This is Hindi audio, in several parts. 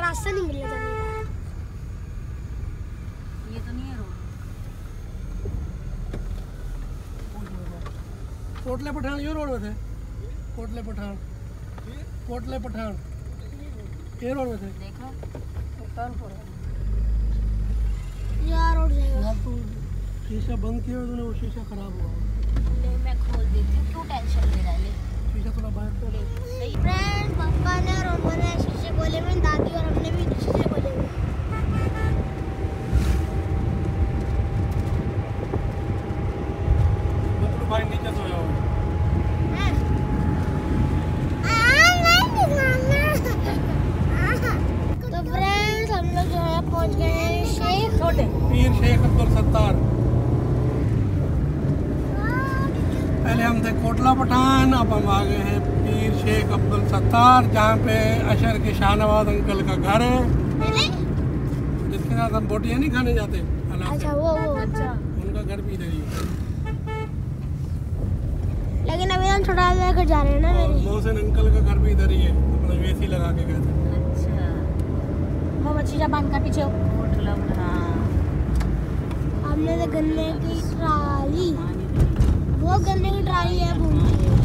रास्ता नहीं मिल रहा। ये तो नहीं है रोड। कोटले पठान ये रोड में थे। कोटले पठान ये रोड में थे। देखो यार रोड जाएगा। शीशा बंद किया तूने, वो शीशा खराब हुआ। ले मैं खोल देती हूँ, क्यों टेंशन ले रहा है। ले शीशा थोड़ा बाहर कर। फ्रेंड पापा ने और मम्मा ने शीशे खोले में, दादी और हमने भी शीशे खोले में। भाई नीचे सोया हुआ। तो फ्रेंड्स हम लोग जो है पहुंच गए हैं पीर शेख अब्दुल सत्तार। पहले हम थे कोटला पठान, अब हम आ गए हैं पीर शेख अब्दुल सत्तार, जहाँ पे अशर के शाहनवाज अंकल का घर है, जिसके साथ हम बोटियाँ नहीं खाने जाते। अच्छा वो अच्छा उनका घर भी इधर ही है। लेकिन अभी हम थोड़ा लेकर जा रहे हैं ना। और मोहसिन अंकल का घर भी इधर ही है, अपना एसी लगा के गए थे। अच्छा वो मच्छी जापान का पीछे होटल। हाँ हमने तो गन्ने की ट्राली, वो गन्ने की ट्राली है भूल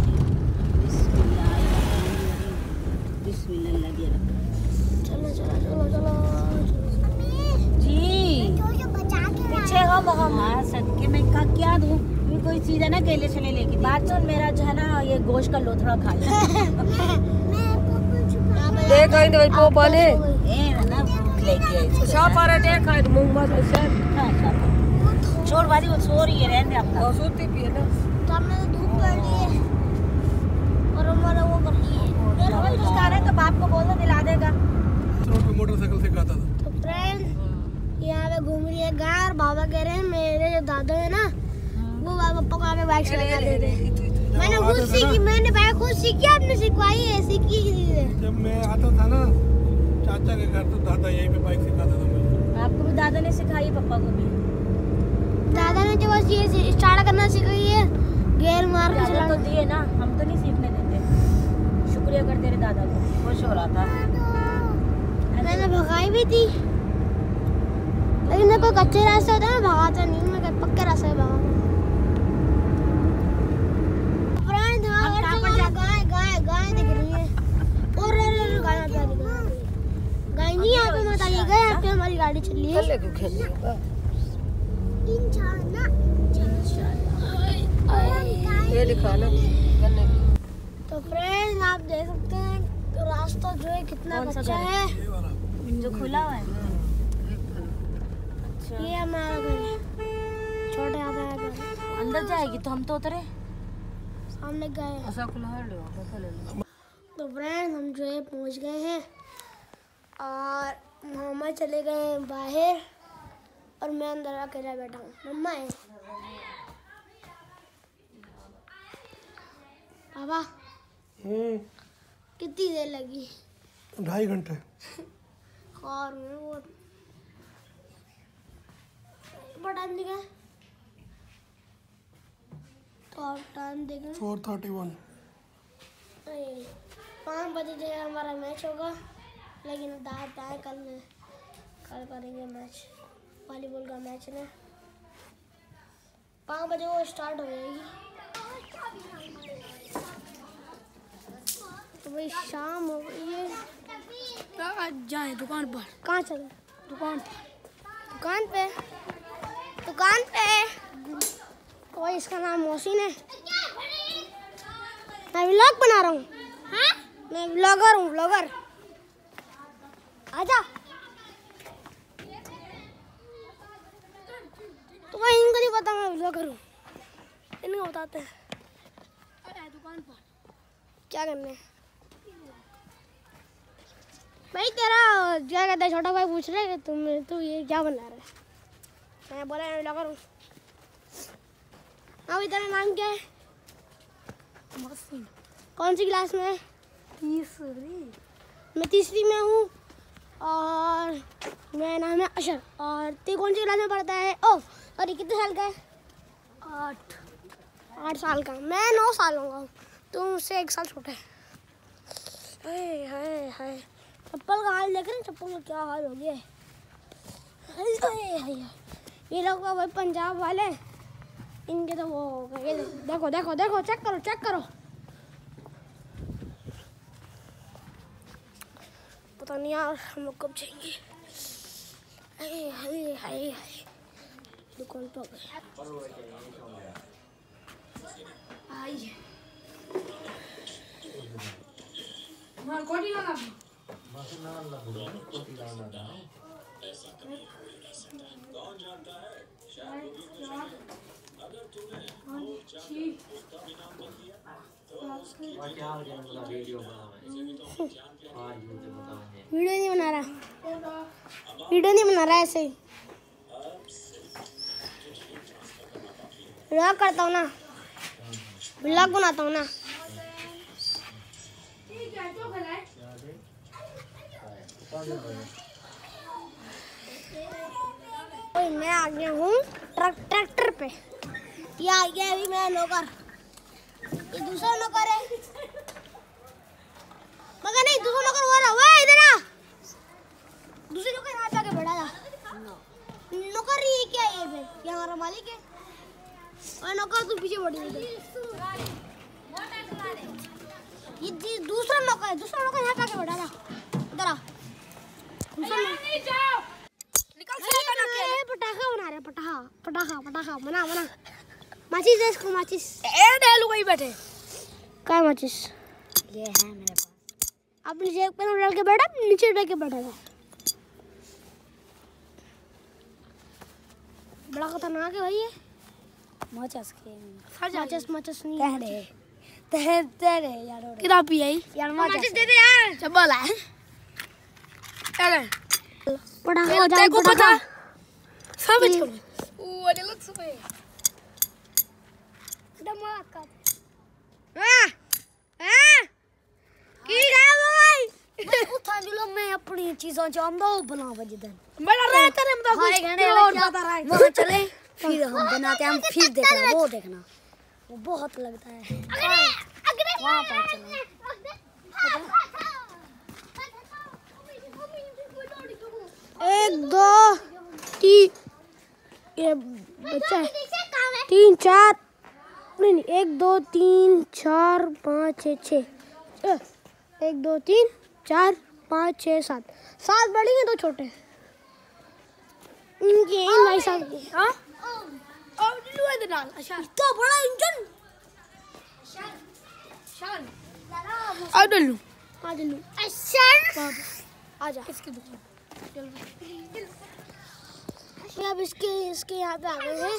चलो चलो चलो चलो जी। पीछे हो बहुत। हाँ सदके में का क्या दूँ, कोई चीज़ है ना केले चले लेके। बात सुन, मेरा जो है ना ये गोश्त का लोथड़ा खा ले। देख आई तो पापा ने ए ना भूख लगी है। शॉप आ रहे देख आई मुंह मत ऐसे छोड़ बाजी, वो सो रही है, रहने दे अपना। सोती भी है ना। सामने तो धूप पड़ रही है और हमारा वो कर रही है। कुछ खा रहे तो बाप को बोल दो, दिला देगा। रोड पे मोटरसाइकिल से गाता था। तो फ्रेंड यहाँ पे घूम रही है गाय, और बाबा कह रहे हैं मेरे जो दादा है ना वो पापा को आगे बाइक चला दे रहे हैं। मैंने खुद सीखी, मैंने बाइक खुद सीखी, आपने सिखवाई है, सीखी है। जब मैं आता था ना चाचा के घर, तो दादा यहीं पे बाइक सिखाता था मुझे। आपको भी दादा ने सिखाई, पापा को भी। दादा ने जो बस ये स्टार्ट करना सिखाई है, गियर मार के दादा चलाना। तो दिए ना, हम तो नहीं सीखने देते। शुक्रिया कर तेरे दादा को, खुश हो रहा था। मैंने भगाई भी थी, लेकिन जब कोई कच्चे रास्ते होते हैं ना भगाता नहीं, मैं पक्के रास्ते पे भगाता हूँ। फ्रेंड हाँ गाय गाय गाय दिख रही है। और गाय पे दिख रही है। गाय नहीं यहाँ पे मत आइएगा, यहाँ पे हमारी गाड़ी चल रही है। ये लिखा ना। तो फ्रेंड्स आप देख सकते हैं रास्ता जो है कितना अच्छा है। जो खुला हुआ है। ये हमारा घर है, छोटे आता है घर। अंदर जाएगी तो हम तो उतरे। सामने गए। ऐसा खुला है। तो फ्रेंड्स हम जो है पहुंच गए हैं और मामा चले गए हैं बाहर और मैं अंदर अकेला बैठा हूँ। मम्मा है पापा। कितनी देर लगी? 2.5 घंटे। और वो टाइम दिखा तो टाइम देखें 4:31। 5 बजे जो है हमारा मैच होगा, लेकिन दादा कल करेंगे मैच, वॉलीबॉल का मैच ना 5 बजे वो स्टार्ट हो जाएगी। तो भाई शाम हो गई है, आज जाए दुकान पर। कहाँ चले? दुकान पे तो इसका नाम मोहसिन है। मैं व्लॉग बना रहा हूँ। हाँ? मैं व्लॉगर हूँ, व्लॉगर। आजा। तो भाई इनको नहीं पता मैं व्लॉगर हूँ, इनको बताते हैं। दुकान पर क्या करने? भाई तेरा क्या कहते हैं, छोटा भाई पूछ रहे कि तू ये क्या बना रहा है? मैं बोला मैं व्लॉगर हूँ। अभी तेरा नाम क्या है? कौन सी क्लास में है? तीसरी। मैं तीसरी में हूँ और मेरा नाम है अशर। और तू कौन सी क्लास में पढ़ता है? ओह सॉरी, कितने साल का है? 8 साल का। मैं 9 साल का हूँ, तू मुझसे 1 साल छोटा है। हाय हाय हाय। चप्पल का हाल देख रहे हैं, चप्पल का क्या हाल हो गया है। ये लोग भाई पंजाब वाले, इनके तो वो हो गए। देखो देखो देखो, चेक करो चेक करो। पता नहीं यार हम लोग कब जाएंगे। हाय हाय हाय हाय, दुकान पर गए। आइए मार कोटी लगा कौन जानता है शायद अगर तूने वीडियो नहीं बना रहा, वीडियो नहीं बना रहा, ऐसे ही व्लॉग करता हूँ ना, व्लॉग बनाता हूँ ना। मैं आ गया हूँ ट्रैक्टर पे। ये आ गया अभी मेरा नौकर, ये दूसरा नौकर है, मगर नहीं दूसरा नौकर वो रहा। वो इधर आ, दूसरे नौकर यहाँ पे आके बैठा था। नौकर ये क्या है? ये हमारा मालिक है और नौकर तू पीछे बैठी है। ये दूसरा नौकर है, दूसरा नौकर यहाँ पे आके बैठा था। इधर आ, पटाखा बना रहे, पटाखा पटाखा पटाखा बना बना। माचिस है इसको, माचिस डालू वही बैठे। क्या है माचिस? ये है मेरे पास। आप नीचे एक पैर डाल के बैठा, नीचे डाल के बैठा था। बड़ा खतरनाक है भाई ये। माचिस के माचिस माचिस नहीं कह रहे तेरे यार। कितना पी आई यार? माचिस दे दे यार। चब्बल है पटाखा हो जाए, पटाखा सब छोड़। ओ अरे लग सुबह धमाका। हां हां की गा भाई उठा लो। मैं अपनी चीजों चाहता हूं बना बजदन बड़ा रहा तेरे में तो कुछ और बता रहा है। वहां चले फिर हम बनाते हैं, हम फिर देखना, वो देखना वो बहुत लगता है। वहां पर चलो। एक दो तीन, ये बच्चा है, 3 4 नहीं, 1 2 3 4 5 6 6, 1 2 3 4 5 6 7 7 बड़ी हैं, 2 छोटे। इनके इन भाई साहब हाँ और दिलू है दलाल। अच्छा इतना बड़ा इंजन। शान आ दिलू, आ दिलू अच्छा आजा इसकी दुकान। अब इसके यहाँ पे आ गए हैं।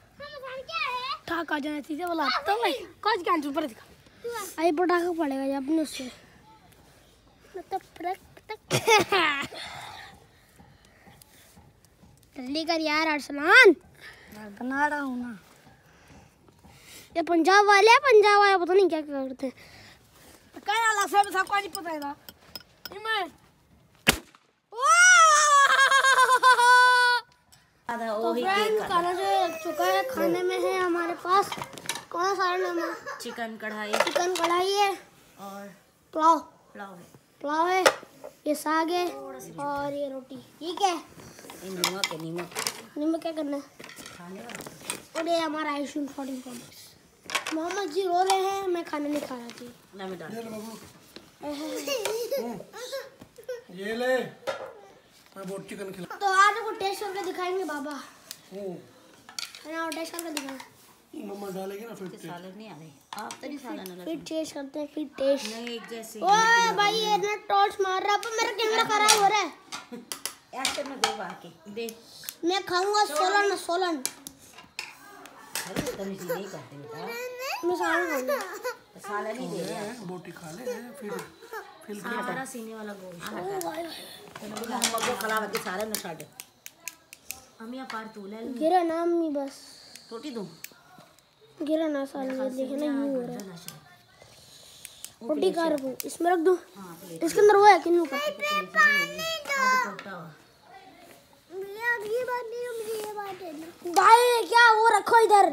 जाना चीजें बोला तो भाई काज कैंसिल पर दिखा। आई पटाखा पड़ेगा ये अपने से जल्दी कर यार अरसलान। बना रहा हूँ ना। ये पंजाब वाले पता नहीं क्या करते हैं। क्या अलग से सबको नहीं पता है ना। तो फ्रेंड खाना जो लग चुका है, खाने में है हमारे पास कौन सा नाम है? चिकन कढ़ाई है और पुलाव है, ये साग है और ये रोटी। ये क्या है? नमक क्या करना है? और ये हमारा आयुष्मान 14 मोहम्मद जी रो रहे हैं, मैं खाना नहीं खा रहा थी। ये ले मैं बहुत चिकन खिला। तो आज को टेस्ट करके दिखाएंगे बाबा। है ना, टेस्ट करके दिखाएंगे। मम्मा डालेगी ना फिर सालन नहीं आ रही। आप तो नहीं सालन अलग फिर टेस्ट करते हैं, फिर टेस्ट नहीं एक जैसे। ओए भाई ये ना टॉर्च मार रहा है, पर मेरा कैमरा खराब हो रहा है। ऐसे में दो बाकी दे। मैं खाऊंगा सोलन। नहीं करते बेटा, मैं सालन खाऊंगा। सालन ही दे रहा बोटी खा ले फिर सारा सीने वाला गोश्त तो खला के सारा न छाड़ अम्मी पार तू ले गिरा ना अम्मी, बस रोटी दूं गिरा ना साले देखे ना यूं हो रहा है। रोटी का रखूं इसमें रख दूं? इसके अंदर वो है किन्नू का। भाई क्या वो रखो इधर।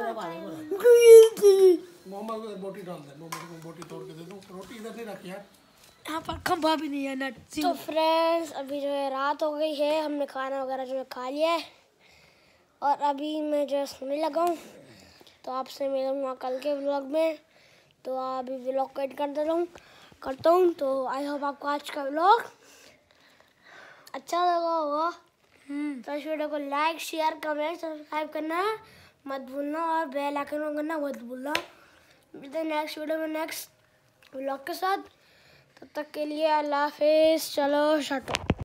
मोहम्मद बोटी डाल दे, मोहम्मद को बोटी तोड़ के दे दूं। रोटी इधर नहीं रखी यार। यहाँ पर खंभा भी नहीं है नट। तो फ्रेंड्स अभी जो है रात हो गई है, हमने खाना वगैरह जो है खा लिया है और अभी मैं जो है सोने लगा हूँ। तो आपसे मिलूँगा कल के व्लॉग में। तो अभी व्लॉग को एडिट करता हूँ। तो आई होप आपको आज का व्लॉग अच्छा लगा होगा। तो इस वीडियो को लाइक शेयर कमेंट सब्सक्राइब करना मत भूलना और बेल आइकन ऑन करना मत भूलना। मिलते हैं नेक्स्ट वीडियो में नेक्स्ट व्लॉग के साथ। तब तक के लिए अल्लाह हाफिज़। चलो शटो।